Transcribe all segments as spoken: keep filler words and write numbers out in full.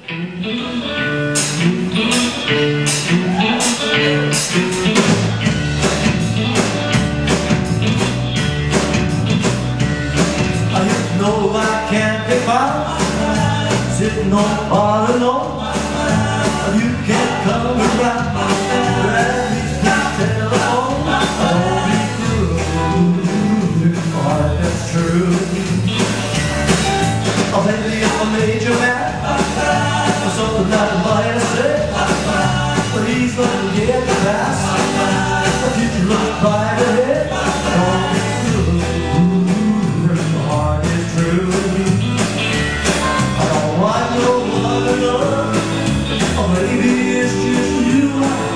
No, I can't be found sitting on bar alone. You can't come around grab me the telephone. Don't be cruel, oh, that's true. Oh, lately I'm a major man, or something that I might say. But he's gonna get the pass. The future looks bright ahead. Don't be cruel, my heart is true. I don't want no other love. Oh, baby, it's just you.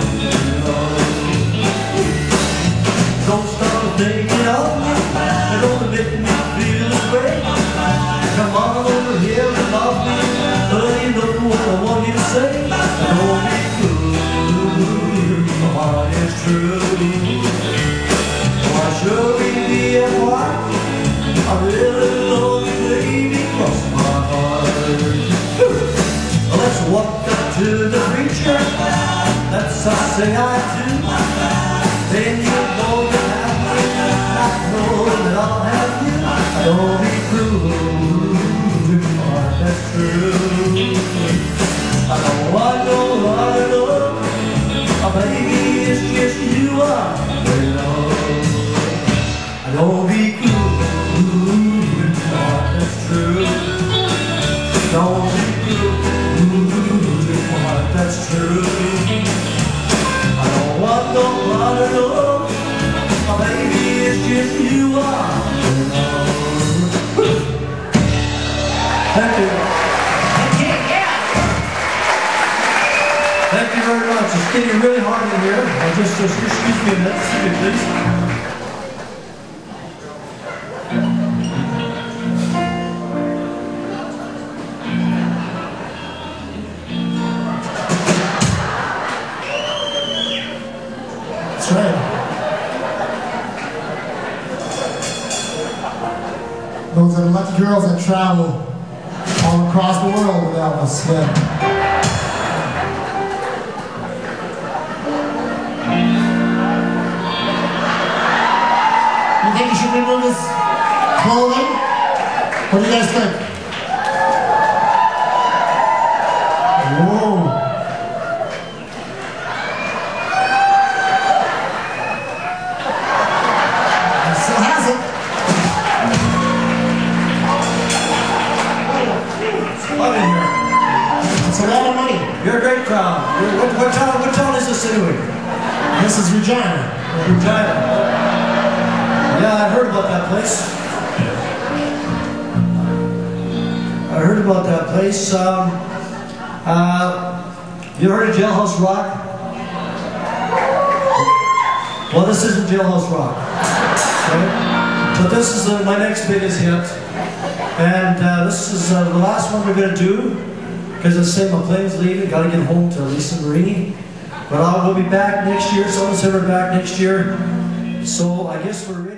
Don't stop thinking of me. It only makes me feel this way. Come on over here and love me. But you know what I want you to say. Don't be cruel, my heart is true. Why should we be apart? I really love you, baby, cross my heart. Let's walk up to the preacher. That's I say I do. Then you know you have me. I know that I'll have you. Don't be cruel, heart, that's true. I don't want no other love. Oh, baby, it's just you I'm afraid of. Don't be cruel, heart, that's true. Don't be cruel, heart, that's true. I don't want no other love. Oh, baby, it's just you I'm afraid of. Thank you. Thank you, yeah. Thank you very much. It's getting really hard in here. I'll just, just excuse me a minute. Excuse me, please. That's right. Those are the lucky girls that travel all across the world with Elvis. Yeah. You think you should remove his clothing? What do you guys think? Whoa. He still has it. Love it here. It's a lot of money. You're a great crowd. You're, what, what, town, what town is this anyway? This is Regina. Regina. Yeah, I heard about that place. I heard about that place. Um, uh, you heard of Jailhouse Rock? Well, this isn't Jailhouse Rock. Right? But this is uh, my next biggest hit. And uh, this is uh, the last one we're going to do, because I say my plane's leaving, got to get home to Lisa Marini. But I'll, we'll be back next year, so we'll say we're back next year. So I guess we're ready.